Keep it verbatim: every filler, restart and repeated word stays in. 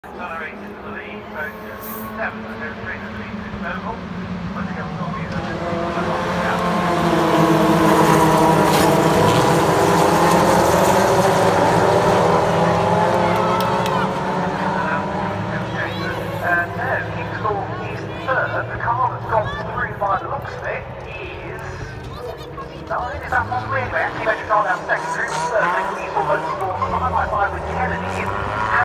Accelerated to the lead, so sixty-seven, so there's three to the lead to Oval. But the hill will be the And no, Kingsthorpe is third. The car that's gone through by the looks of it is forty-nine. Is that possibly? Anyway, actually, Metrocar down second, through third. Kingsthorpe motorsport, five by five with Kennedy.